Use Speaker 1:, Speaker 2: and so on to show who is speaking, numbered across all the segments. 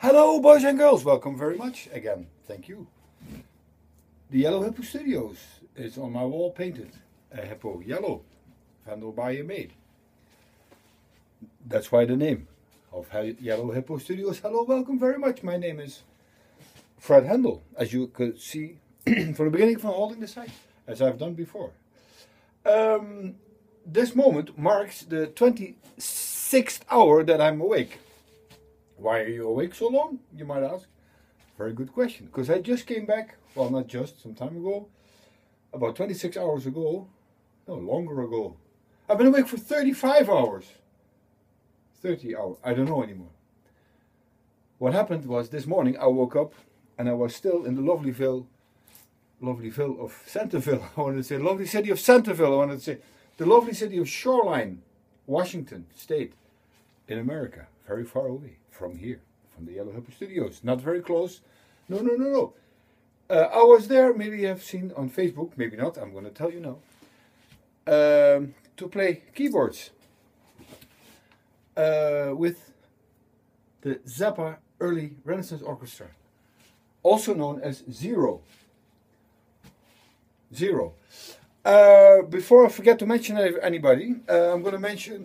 Speaker 1: Hello, boys and girls. Welcome very much again. Thank you. The Yellow Hippo Studios is on my wall painted. A hippo yellow, handled by a maid. That's why the name of Yellow Hippo Studios. Hello, welcome very much. My name is Fred Hendel, as you could see from the beginning from holding the site, as I've done before. This moment marks the 26th hour that I'm awake. Why are you awake so long, you might ask? Very good question. Because I just came back, well, not just, some time ago, about 26 hours ago, no, longer ago. I've been awake for 35 hours. 30 hours, I don't know anymore. What happened was this morning I woke up and I was still in the lovelyville of Centerville. I wanted to say lovely city of Centerville. I wanted to say the lovely city of Shoreline, Washington State, in America, very far away from here, from the Yellow Hippo Studios. Not very close. No. I was there, maybe you have seen on Facebook, maybe not, I'm going to tell you now, to play keyboards with the Zappa Early Renaissance Orchestra, also known as Zero. Before I forget to mention anybody, I'm going to mention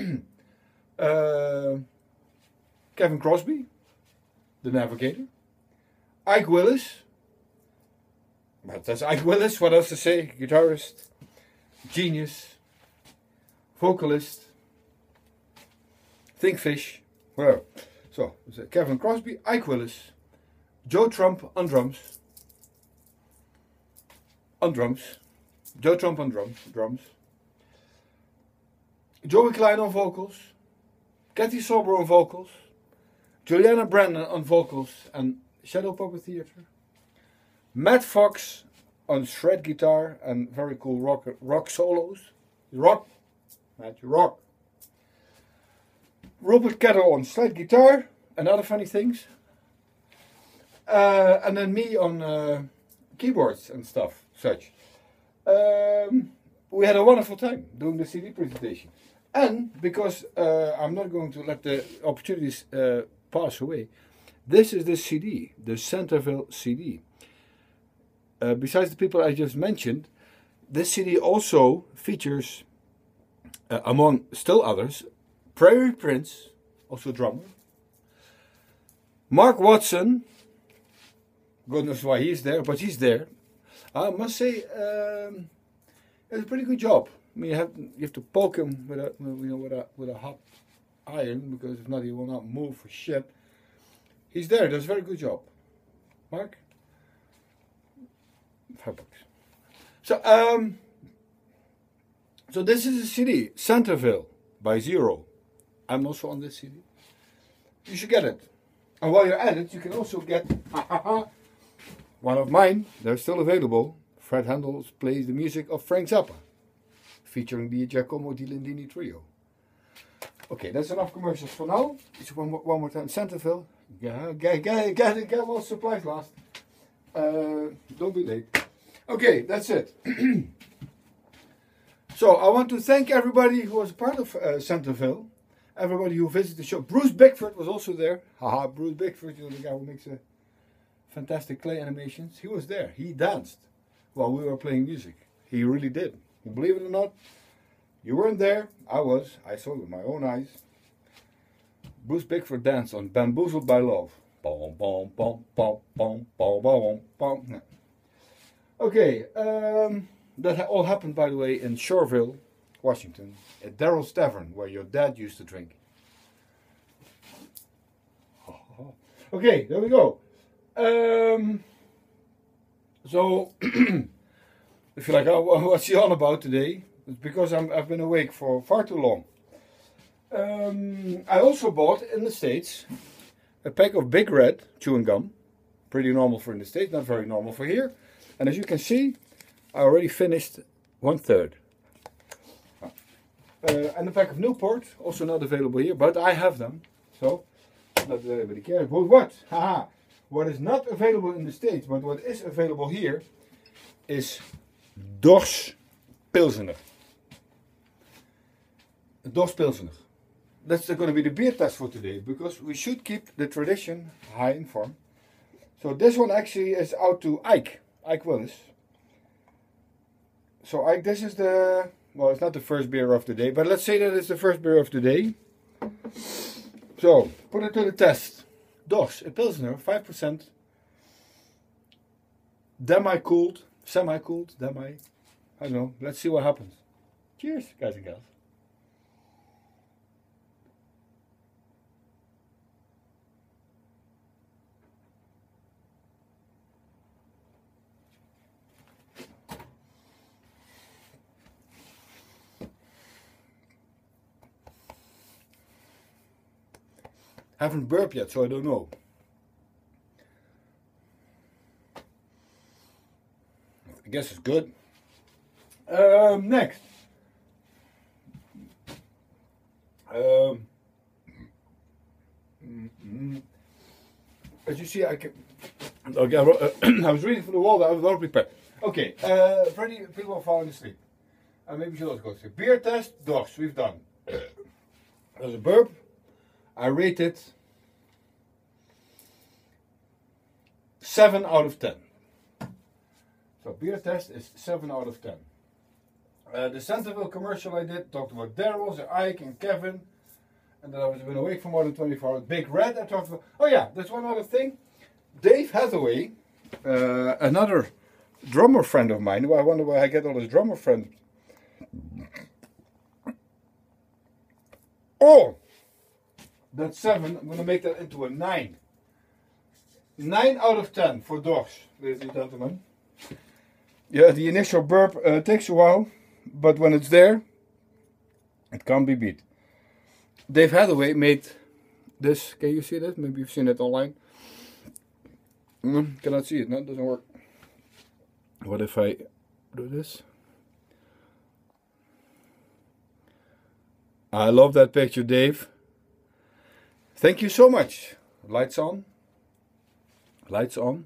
Speaker 1: Kevin Crosby, the Navigator, Ike Willis, but that's Ike Willis, what else to say, guitarist, genius, vocalist, think fish, whatever. So, Kevin Crosby, Ike Willis, Joe Trump on drums, Joe Trump on drums, Joey Klein on vocals, Kathy Sober on vocals, Juliana Brandon on vocals and Shadow Puppet Theater, Matt Fox on shred guitar and very cool rock solos, rock, Robert Kettle on slide guitar and other funny things, and then me on keyboards and stuff, such. We had a wonderful time doing the CD presentation. And because I'm not going to let the opportunities pass away, this is the CD, the Centerville CD. Besides the people I just mentioned, this CD also features, among still others, Prairie Prince, also drummer, Mark Watson, goodness why he's there, but he's there. I must say, it's a pretty good job. I mean, you have to poke him with a hot iron, because if not, he will not move for shit. He's there. Does a very good job. Mark? $5. So this is a CD, Centerville by Zero. I'm also on this CD. You should get it. And while you're at it, you can also get one of mine. They're still available. Fred Hendel plays the music of Frank Zappa, featuring the Giacomo Di Lindini Trio. Okay, that's enough commercials for now. It's one more time. Centerville. Yeah, get all supplies last. Don't be late. Okay, that's it. So I want to thank everybody who was a part of Centerville. Everybody who visited the show. Bruce Bickford was also there. Haha, Bruce Bickford, you know, the guy who makes fantastic clay animations. He was there. He danced while we were playing music. He really did. Believe it or not, you weren't there. I was. I saw it with my own eyes. Bruce Bickford danced on Bamboozled by Love. Bom, bom, bom, bom, bom, bom, bom, bom. Okay, that all happened, by the way, in Shoreville, Washington, at Daryl's Tavern, where your dad used to drink. Okay, there we go. So, if you're like, oh, what's he on about today? It's because I've been awake for far too long. I also bought in the States a pack of Big Red chewing gum. Pretty normal for in the States, not very normal for here. And as you can see, I already finished 1/3. And a pack of Newport, also not available here, but I have them. So, not that anybody cares. But what? Haha. What is not available in the States, but what is available here, is Dorsch Pilsener. Dorsch Pilsener. that's going to be the beer test for today, because we should keep the tradition high in form. So this one actually is out to Ike Willis. So Ike, this is the, well, it's not the first beer of the day, but let's say that it's the first beer of the day. So, put it to the test. Dogs, a Pilsner, 5%. Demi-cooled, semi-cooled, demi. I don't know. Let's see what happens. Cheers, guys and gals. Haven't burped yet, so I don't know. I guess it's good. Next. As you see, I can. Okay, I was reading from the wall, but I was not prepared. Okay, Freddie, people are falling asleep. Maybe we should also go to beer test. Dogs, we've done. There's a burp. I rate it 7 out of 10. So beer test is 7 out of 10. The Centerville commercial I did talked about Daryl, Ike and Kevin. And then I was been awake for more than 24 hours. Big Red I talked about. Oh yeah, there's one other thing. Dave Hathaway, another drummer friend of mine. I wonder where I get all his drummer friends. Oh! That's 7. I'm going to make that into a 9. 9 out of 10 for dogs, ladies and gentlemen. Yeah, the initial burp takes a while, but when it's there, it can't be beat. Dave Hathaway made this. Can you see that? Maybe you've seen it online. Cannot see it. No, it doesn't work. What if I do this? I love that picture, Dave. Thank you so much. Lights on. Lights on.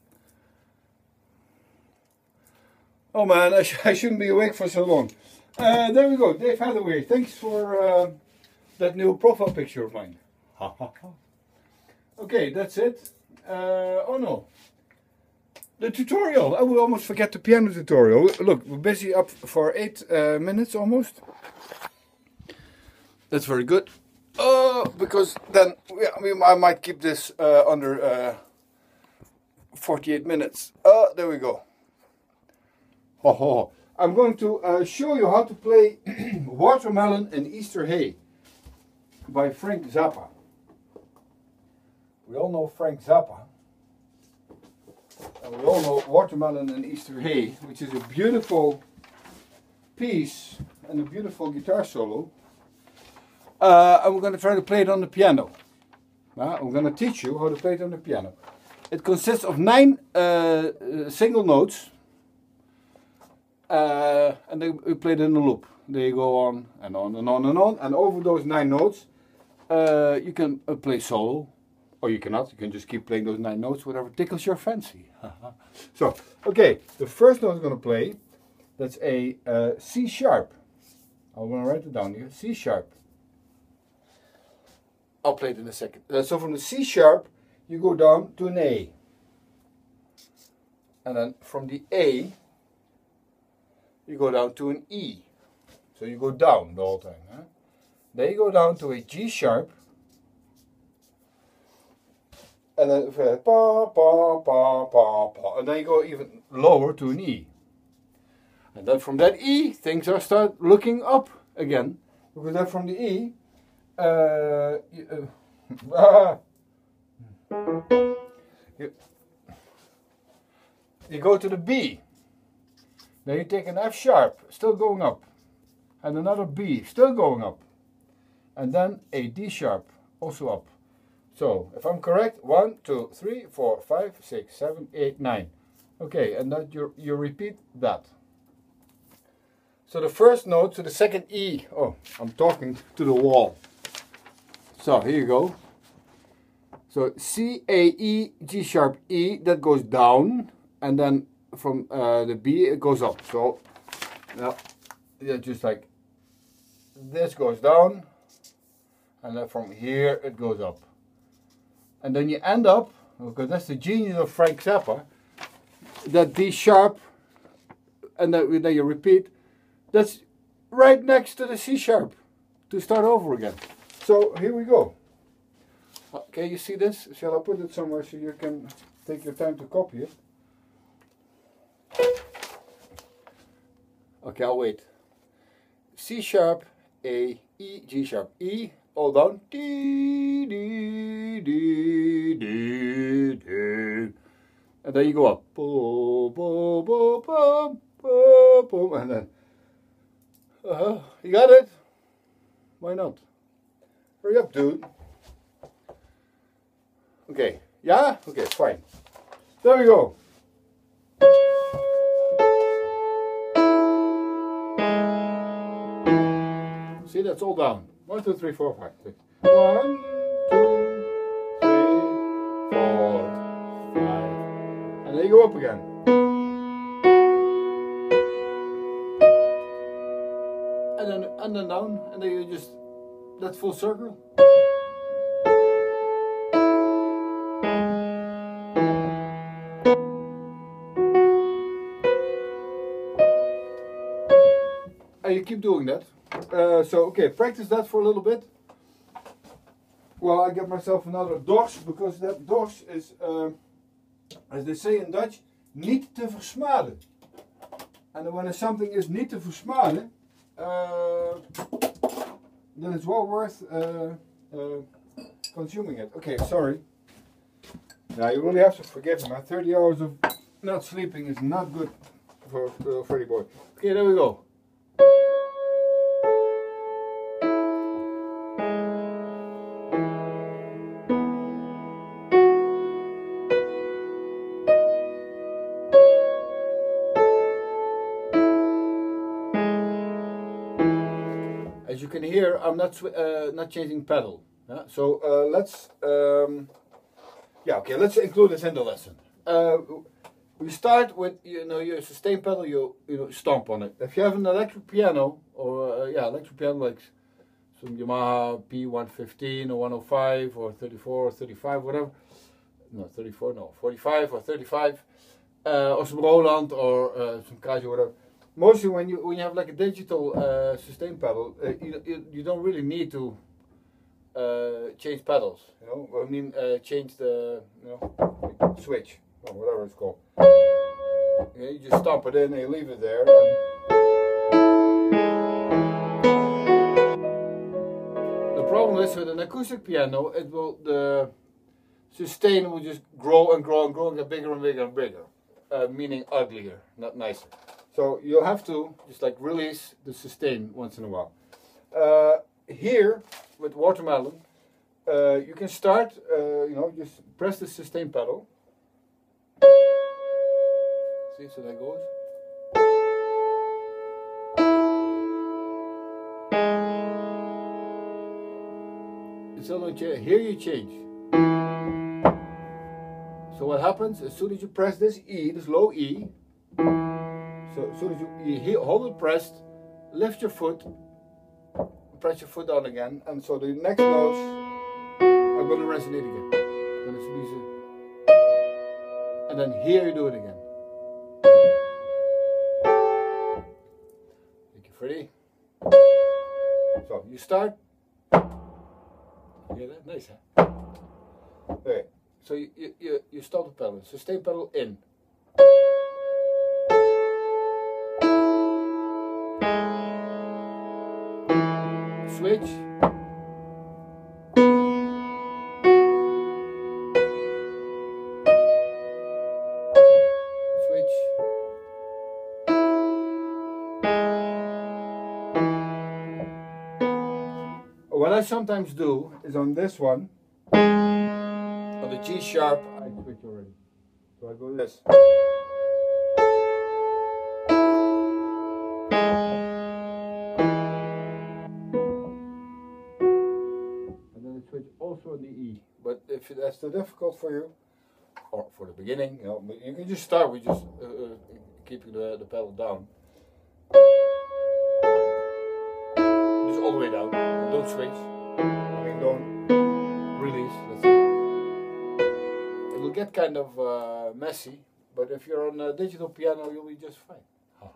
Speaker 1: Oh man, I shouldn't be awake for so long. There we go, Dave Hathaway. Thanks for that new profile picture of mine. Okay, that's it. Oh no. The tutorial. I will almost forget the piano tutorial. Look, we're busy up for 8 minutes almost. That's very good. Because then I might keep this under 48 minutes. There we go. I'm going to show you how to play Watermelon in Easter Hay by Frank Zappa. We all know Frank Zappa. And we all know Watermelon in Easter Hay, which is a beautiful piece and a beautiful guitar solo. And we're going to try to play it on the piano. I'm going to teach you how to play it on the piano. It consists of 9 single notes. And then we play it in a loop. They go on and on and on and on. And over those 9 notes, you can play solo. Or you cannot. You can just keep playing those 9 notes, whatever tickles your fancy. So, okay. The first note I'm going to play, that's a C sharp. I'm going to write it down here. C sharp. I'll play it in a second. So from the C sharp, you go down to an A. And then from the A, you go down to an E. So you go down the whole time. Huh? Then you go down to a G sharp. And then pa, pa, pa, pa, pa. And then you go even lower to an E. And then from that E, things are start looking up again. Because then from the E, you go to the B. Then you take an F sharp, still going up. And another B, still going up. And then a D sharp, also up. So, if I'm correct, 1, 2, 3, 4, 5, 6, 7, 8, 9. Okay, and then you repeat that. So the first note to the second E. Oh, I'm talking to the wall. So, here you go. So, C, A, E, G sharp, E, that goes down. And then from the B, it goes up. So, yeah, just like this goes down. and then from here it goes up. And then you end up, because that's the genius of Frank Zappa, that D sharp, and then you repeat, that's right next to the C sharp to start over again. So here we go. Okay, you see this? Shall I put it somewhere so you can take your time to copy it? Okay, I'll wait. C sharp, A, E, G sharp, E, all down, D, D, D, D, D. And then you go up. Boom, boom, boom, boom, boom, boom, and then. You got it? Why not? Hurry up, dude. Okay. Yeah? Okay, fine. There we go. See, that's all down. 1, 2, 3, 4, 5, 6. 1, 2, 3, 4, 5. And then you go up again. And then down, and then you just, that full circle. And you keep doing that. So okay, practice that for a little bit. Well, I get myself another DOS, because that DOS is, as they say in Dutch, niet te versmaden. And when something is niet te versmaden, then it's well worth consuming it. Okay, sorry. Now you really have to forgive me. 30 hours of not sleeping is not good for a Freddy boy. Okay, there we go. As you can hear, I'm not changing pedal. So let's let's include this in the lesson. We start with your sustain pedal. You stomp on it. If you have an electric piano or electric piano like some Yamaha P115 or 105 or 34 or 35, whatever. No, 34, no, 45 or 35, or some Roland or some Casio, whatever. Mostly when you have like a digital sustain pedal, you don't really need to change pedals. I mean change the switch or whatever it's called. Yeah, you just stomp it in and you leave it there. The problem is with an acoustic piano, the sustain will just grow and grow and grow and get bigger and bigger and bigger, meaning uglier, not nicer. So you'll have to just like release the sustain once in a while. Here with Watermelon, you can start, just press the sustain pedal. See, so that goes. So here you change. So what happens as soon as you press this E, this low E, so as soon as you hold it pressed, lift your foot, press your foot down again, and so the next notes are going to resonate again. Then it's easy. And then here you do it again. Make it ready. So you start. You hear that? Nice, huh? Okay. So you stop the pedal. Sustain pedal in. Switch. Switch. What I sometimes do is on this one, on the G sharp, I switch already. So I go this. Switch also on the E, but if that's too difficult for you, or for the beginning, you can just start with just keeping the pedal down, just all the way down, and don't switch. I mean, don't release. Let's see. It'll get kind of messy, but if you're on a digital piano, you'll be just fine.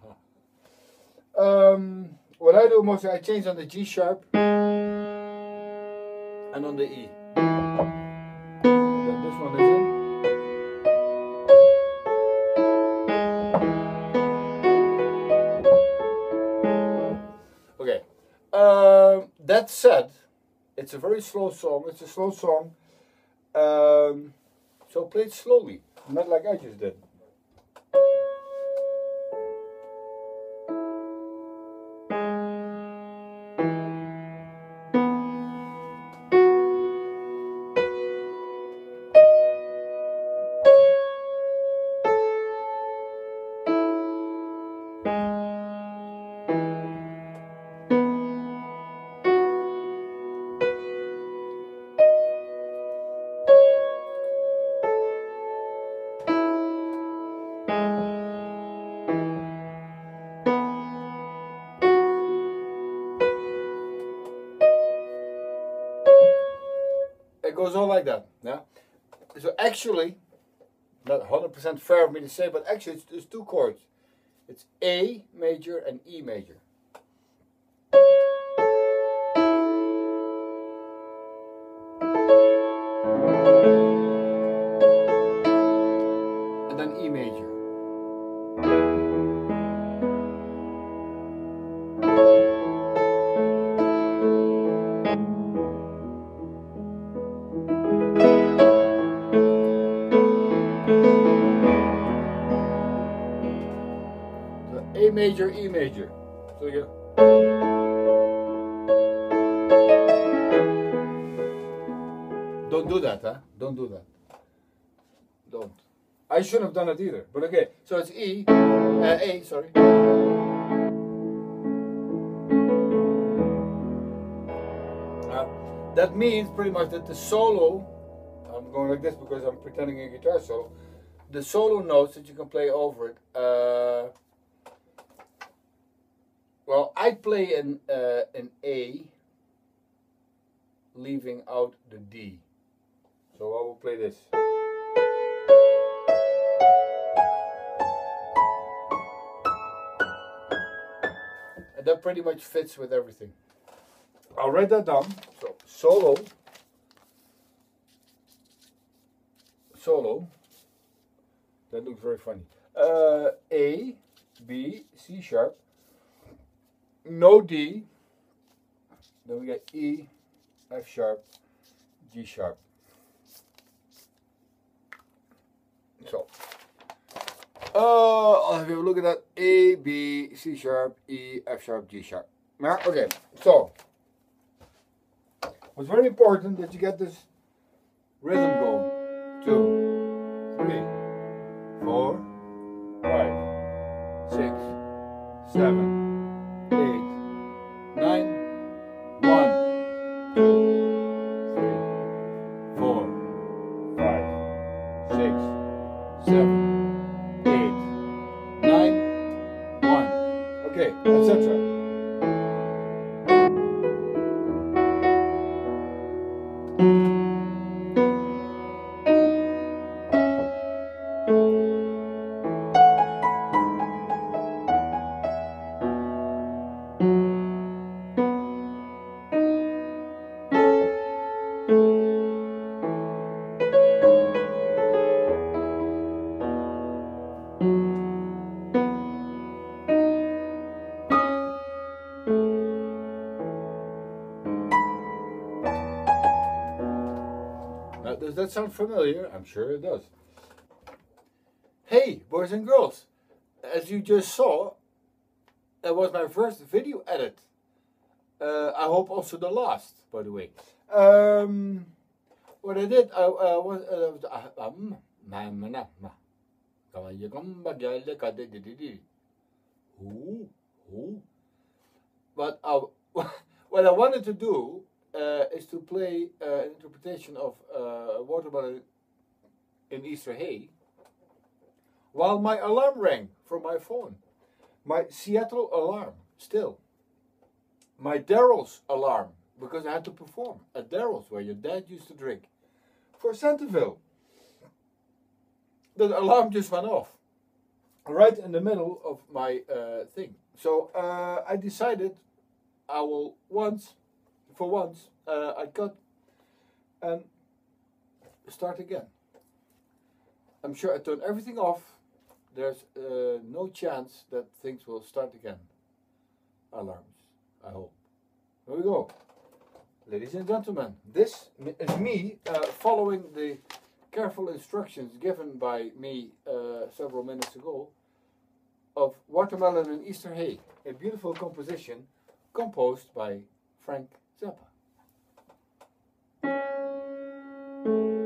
Speaker 1: What I do mostly, I change on the G sharp and on the E. Then this one is in. Okay. That said, it's a very slow song. It's a slow song. So play it slowly, not like I just did. It goes on like that, yeah. So actually, not 100% fair of me to say, but actually it's two chords. It's A major and E major. And then E major. A major, E major. So you don't do that, huh? Don't do that. Don't. I shouldn't have done it either. But okay. So it's E, A, sorry. That means pretty much that the solo, I'm going like this because I'm pretending a guitar solo. The solo notes that you can play over it. Well, I play an A, leaving out the D. So I will play this. And that pretty much fits with everything. I'll write that down. So solo. That looks very funny. A, B, C sharp. No D. Then we get E, F sharp, G sharp. So, I'll have a look at that. A, B, C sharp, E, F sharp, G sharp. Yeah, okay, so it's very important that you get this rhythm going. 2, 3, 4, 5, 6, 7, 8, 9, 1, 2, 3, 4, 5, 6, 7, 8, 9, 1. Okay, etc. Does that sound familiar? I'm sure it does. Hey, boys and girls, as you just saw, that was my first video edit. I hope also the last, by the way. What I did, but what I wanted to do is to play an interpretation of Watermelon in Easter Hay while my alarm rang from my phone. My Seattle alarm, still. My Daryl's alarm, because I had to perform at Daryl's, where your dad used to drink, for Centerville. The alarm just went off right in the middle of my thing. So I decided I will for once, I cut and start again. I'm sure I turned everything off. There's no chance that things will start again. Alarms, I hope. Here we go. Ladies and gentlemen, this is me following the careful instructions given by me several minutes ago of Watermelon and Easter Hay, a beautiful composition composed by Frank Zappa.